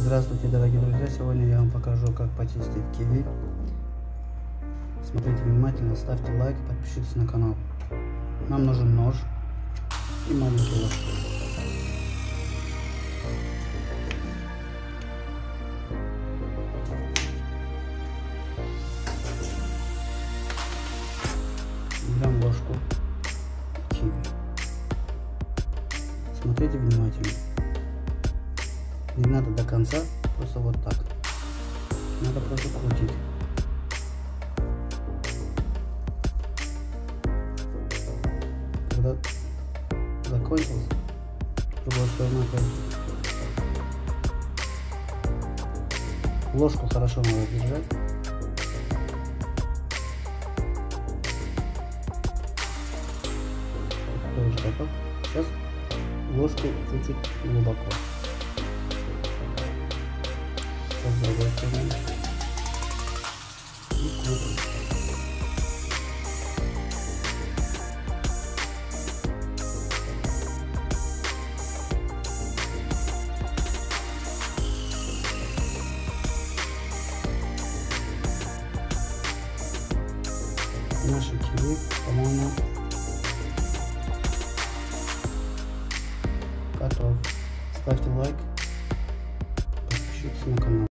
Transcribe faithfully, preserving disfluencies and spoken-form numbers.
Здравствуйте, дорогие друзья! Сегодня я вам покажу, как почистить киви. Смотрите внимательно, ставьте лайк, подпишитесь на канал. Нам нужен нож и маленький ложка. Берем ложку киви. Смотрите внимательно. Не надо до конца, просто вот так. Надо просто крутить. Когда закончился, другой стороной крутить. Ложку хорошо надо держать. Это уже готов. Сейчас ложку чуть-чуть глубоко. С другой стороны. И крутим. Наши киви, по-моему, готов. Ставьте лайк, подпишитесь на канал.